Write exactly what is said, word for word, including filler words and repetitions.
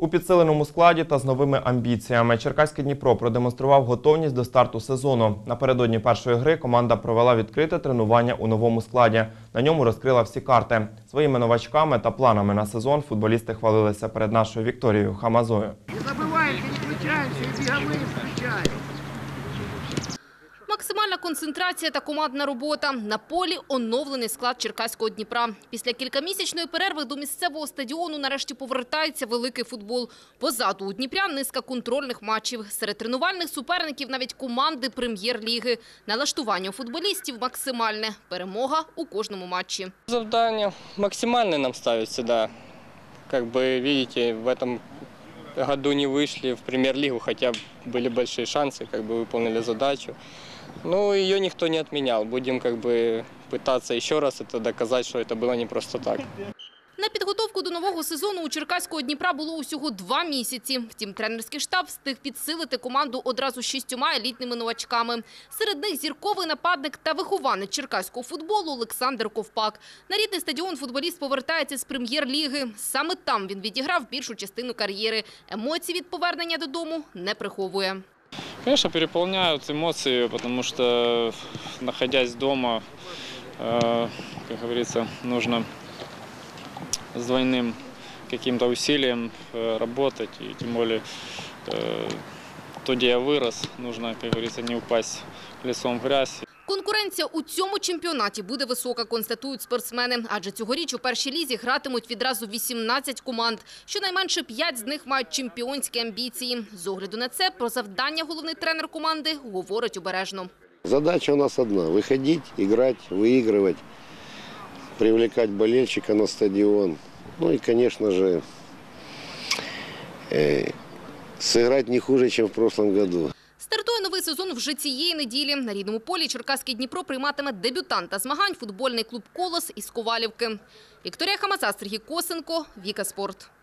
У підсиленому складі та з новими амбіціями Черкаський Дніпро продемонстрував готовність до старту сезону. Напередодні першої гри команда провела відкрите тренування у новому складі. На ньому розкрила всі карти. Своїми новачками та планами на сезон футболісти хвалилися перед нашою Вікторією Хамазою. Не забиваємося, не включаємося, і біговим включаємо. Максимальна концентрація та командна робота. На полі оновлений склад Черкаського Дніпра. Після кількамісячної перерви до місцевого стадіону нарешті повертається великий футбол. Позаду у Дніпрян низка контрольних матчів. Серед тренувальних суперників навіть команди прем'єр-ліги. Налаштування у футболістів максимальне. Перемога у кожному матчі. Завдання максимальне нам ставить сюди. Как бы видите, в этом году не вышли в премьер-лигу, хотя были большие шансы, как бы выполнили задачу. Но ее никто не отменял. Будем как бы пытаться еще раз это доказать, что это было не просто так. На підготовку до нового сезону у Черкаського Дніпра було усього два місяці. Втім, тренерський штаб встиг підсилити команду одразу шістьома елітними новачками. Серед них зірковий нападник та вихованець черкаського футболу Олександр Ковпак. На рідний стадіон футболіст повертається з прем'єр-ліги. Саме там він відіграв більшу частину кар'єри. Емоцій від повернення додому не приховує. Конечно, переполняют эмоции, потому что, находясь дома, э, как говорится, нужно с двойным каким-то усилием э, работать. И тем более, э, то, где я вырос, нужно, как говорится, не упасть лицом в грязь. Конкуренція у цьому чемпіонаті буде висока, констатують спортсмени. Адже цьогоріч у першій лізі гратимуть відразу вісімнадцять команд. Щонайменше п'ять з них мають чемпіонські амбіції. З огляду на це про завдання головний тренер команди говорить обережно. Задача у нас одна – виходити, грати, виігрувати, привлекати болельщика на стадіон. Ну і, звісно ж, зіграти не хуже, ніж в прошлом году. Стартує новий сезон вже цієї неділі. На рідному полі Черкаський Дніпро прийматиме дебютанта змагань футбольний клуб «Колос» із Ковалівки. Вікторія Хамаза, Сергій Косенко, Віка Спорт.